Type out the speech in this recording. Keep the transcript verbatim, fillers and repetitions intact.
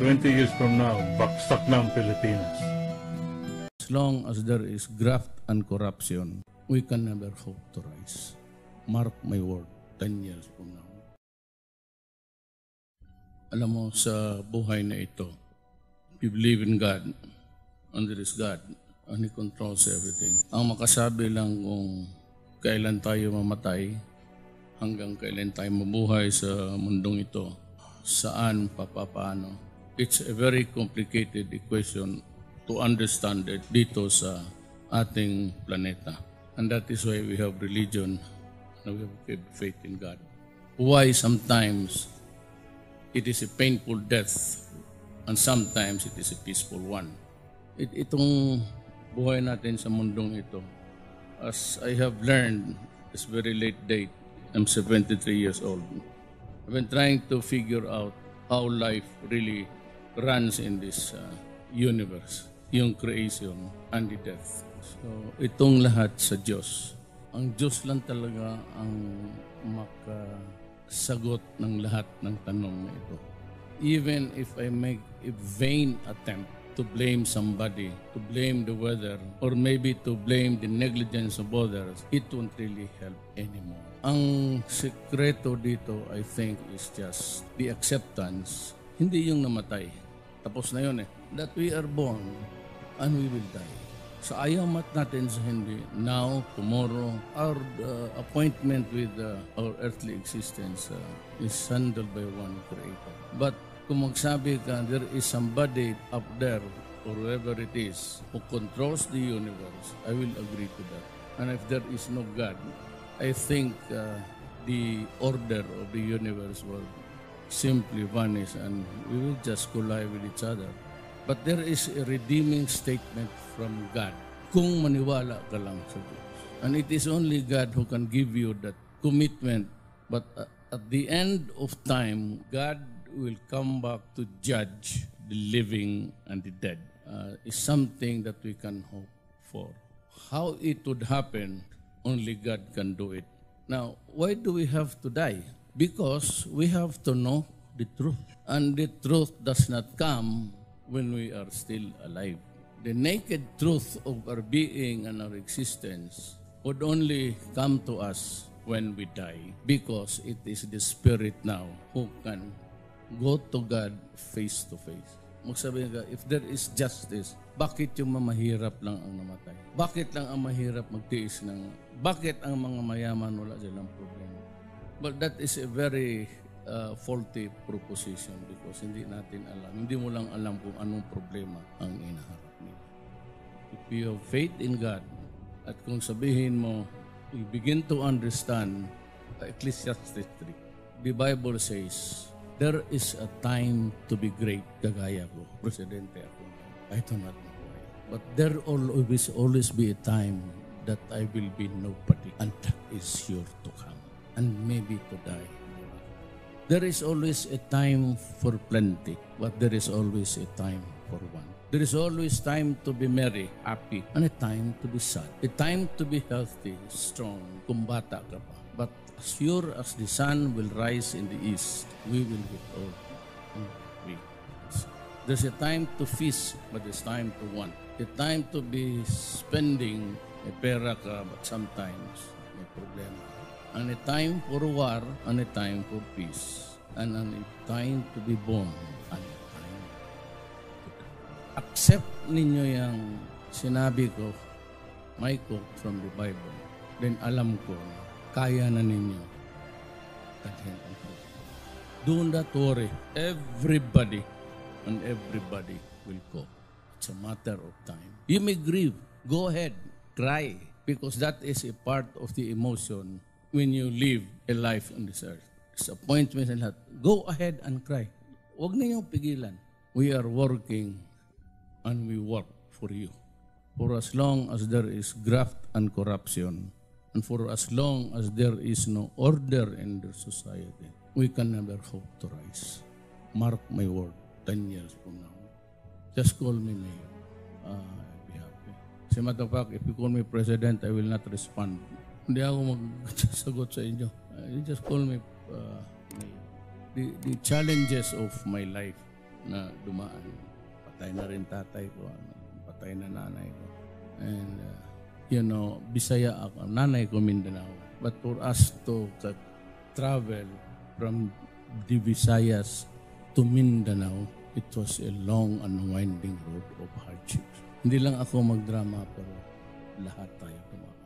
twenty years from now, baksak na ang Pilipinas. As long as there is graft and corruption, we can never hope to rise. Mark my word, ten years from now. Alam mo, sa buhay na ito, if you believe in God, and there is God, and He controls everything. Ang makasabi lang kung kailan tayo mamatay, hanggang kailan tayo mabuhay sa mundong ito, saan, papaano. It's a very complicated equation to understand it dito sa ating planeta. And that is why we have religion and we have faith in God. Why sometimes it is a painful death and sometimes it is a peaceful one. It, itong buhay natin sa mundong ito, as I have learned, this very late date, I'm seventy-three years old. I've been trying to figure out how life really runs in this uh, universe, yung creation and the death. So, itong lahat sa Diyos. Ang Diyos lang talaga ang makasagot ng lahat ng tanong na ito. Even if I make a vain attempt to blame somebody, to blame the weather, or maybe to blame the negligence of others, it won't really help anymore. Ang sekreto dito, I think, is just the acceptance. Hindi yung namatay. Tapos na yun eh. That we are born and we will die. So ayaw mat natin sa hindi. Now, tomorrow, our uh, appointment with uh, our earthly existence uh, is handled by one Creator. But kung magsabi ka, there is somebody up there, or whoever it is, who controls the universe, I will agree to that. And if there is no God, I think uh, the order of the universe will simply vanish and we will just collide with each other. But there is a redeeming statement from God kung maniwala ka lang sa Diyos. And it is only God who can give you that commitment. But uh, at the end of time, God will come back to judge the living and the dead. Uh, is something that we can hope for. How it would happen, only God can do it. Now, why do we have to die? Because we have to know the truth. And the truth does not come when we are still alive. The naked truth of our being and our existence would only come to us when we die. Because it is the Spirit now who can go to God face to face. Magsabi ka, if there is justice, bakit yung mamahirap lang ang namatay? Bakit lang ang mahirap magtiis ng... Bakit ang mga mayaman wala silang problema? But that is a very uh, faulty proposition because hindi natin alam. Hindi mo lang alam kung anong problema ang inaharap nila. If you have faith in God, at kung sabihin mo, you begin to understand uh, Ecclesiastes three. The Bible says, there is a time to be great, kagaya ko. Presidente ako. I do not know why. But there will always, always be a time that I will be nobody. And that is sure to come. And maybe to die. There is always a time for plenty. But there is always a time for one. There is always time to be merry, happy. And a time to be sad. A time to be healthy, strong, kung bata ka pa. But as sure as the sun will rise in the east, we will get old and weak. There's a time to feast, but there's time to want. A time to be spending a pera ka, but sometimes may problema. And a time for war, and a time for peace. And a time to be born, and a time to die. Accept ninyo yung sinabi ko, my quote from the Bible. Then alam ko, kaya na ninyo. Do not worry. Everybody and everybody will go. It's a matter of time. You may grieve. Go ahead. Cry. Because that is a part of the emotion when you live a life on this earth. Disappointment and lahat. Go ahead and cry. Huwag ninyong pigilan. We are working and we work for you. For as long as there is graft and corruption, and for as long as there is no order in the society, we can never hope to rise. Mark my word, ten years from now. Just call me mayor. Uh, I'll be happy. As a matter of fact, if you call me president, I will not respond. Hindi ako magsasagot sa inyo. Uh, you just call me uh, mayor. The, the challenges of my life na dumaan. Patay na rin tatay ko, ano, patay na nanay ko. And, uh, you know, Bisaya ako, nanay ko Mindanao. But for us to uh, travel from the Visayas to Mindanao, it was a long and winding road of hardships. Hindi lang ako magdrama, pero lahat tayo tumakas.